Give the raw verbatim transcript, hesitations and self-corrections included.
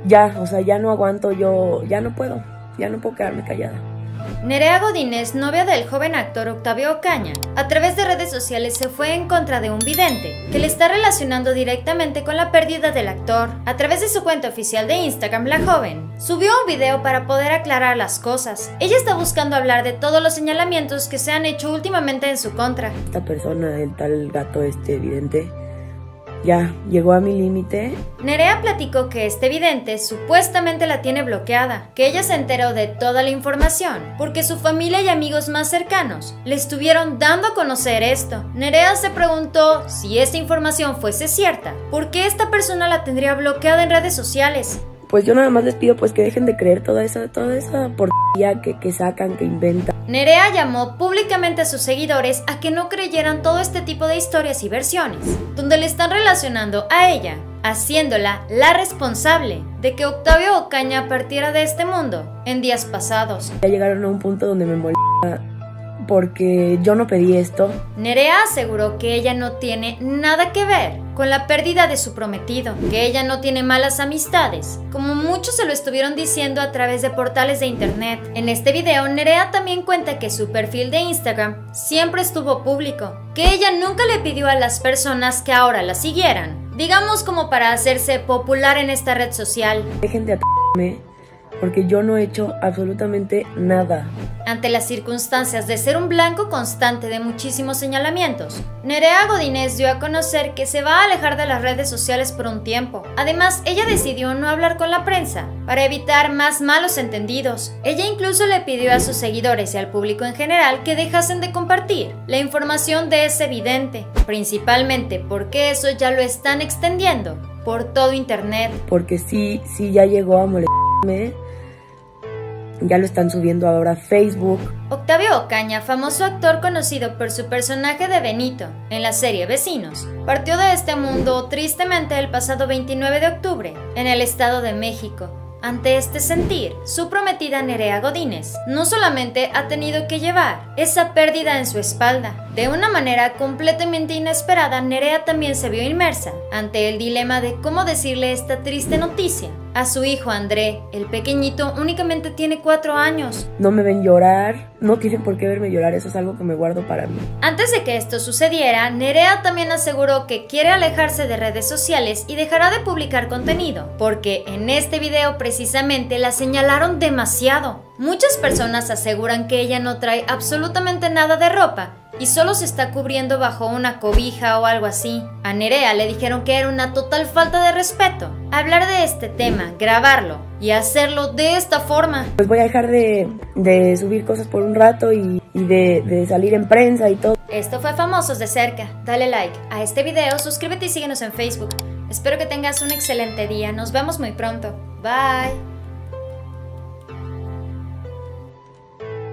ya, o sea, ya no aguanto, yo ya no puedo, ya no puedo quedarme callada. Nerea Godínez, novia del joven actor Octavio Ocaña, a través de redes sociales se fue en contra de un vidente que le está relacionando directamente con la pérdida del actor. A través de su cuenta oficial de Instagram, la joven subió un video para poder aclarar las cosas. Ella está buscando hablar de todos los señalamientos que se han hecho últimamente en su contra. Esta persona, el tal gato este vidente, ya llegó a mi límite. Nerea platicó que este vidente supuestamente la tiene bloqueada, que ella se enteró de toda la información porque su familia y amigos más cercanos le estuvieron dando a conocer esto. Nerea se preguntó si esta información fuese cierta, ¿por qué esta persona la tendría bloqueada en redes sociales? Pues yo nada más les pido pues que dejen de creer toda esa, toda esa porquería que, que sacan, que inventan. Nerea llamó públicamente a sus seguidores a que no creyeran todo este tipo de historias y versiones, donde le están relacionando a ella, haciéndola la responsable de que Octavio Ocaña partiera de este mundo en días pasados. Ya llegaron a un punto donde me molesta porque yo no pedí esto. Nerea aseguró que ella no tiene nada que ver con la pérdida de su prometido, que ella no tiene malas amistades, como muchos se lo estuvieron diciendo a través de portales de internet. En este video, Nerea también cuenta que su perfil de Instagram siempre estuvo público, que ella nunca le pidió a las personas que ahora la siguieran, digamos como para hacerse popular en esta red social. Dejen de atacarme porque yo no he hecho absolutamente nada. Ante las circunstancias de ser un blanco constante de muchísimos señalamientos, Nerea Godínez dio a conocer que se va a alejar de las redes sociales por un tiempo. Además, ella decidió no hablar con la prensa para evitar más malos entendidos. Ella incluso le pidió a sus seguidores y al público en general que dejasen de compartir la información de ese vidente, principalmente porque eso ya lo están extendiendo por todo internet. Porque sí, sí ya llegó a molestarme. Ya lo están subiendo ahora a Facebook. Octavio Ocaña, famoso actor conocido por su personaje de Benito en la serie Vecinos, partió de este mundo tristemente el pasado veintinueve de octubre en el Estado de México. Ante este sentir, su prometida Nerea Godínez no solamente ha tenido que llevar esa pérdida en su espalda, de una manera completamente inesperada, Nerea también se vio inmersa ante el dilema de cómo decirle esta triste noticia a su hijo André. El pequeñito únicamente tiene cuatro años. No me ven llorar, no tienen por qué verme llorar, eso es algo que me guardo para mí. Antes de que esto sucediera, Nerea también aseguró que quiere alejarse de redes sociales y dejará de publicar contenido, porque en este video precisamente la señalaron demasiado. Muchas personas aseguran que ella no trae absolutamente nada de ropa y solo se está cubriendo bajo una cobija o algo así. A Nerea le dijeron que era una total falta de respeto hablar de este tema, grabarlo y hacerlo de esta forma. Pues voy a dejar de, de subir cosas por un rato y, y de, de salir en prensa y todo. Esto fue Famosos de Cerca. Dale like a este video, suscríbete y síguenos en Facebook. Espero que tengas un excelente día. Nos vemos muy pronto. Bye.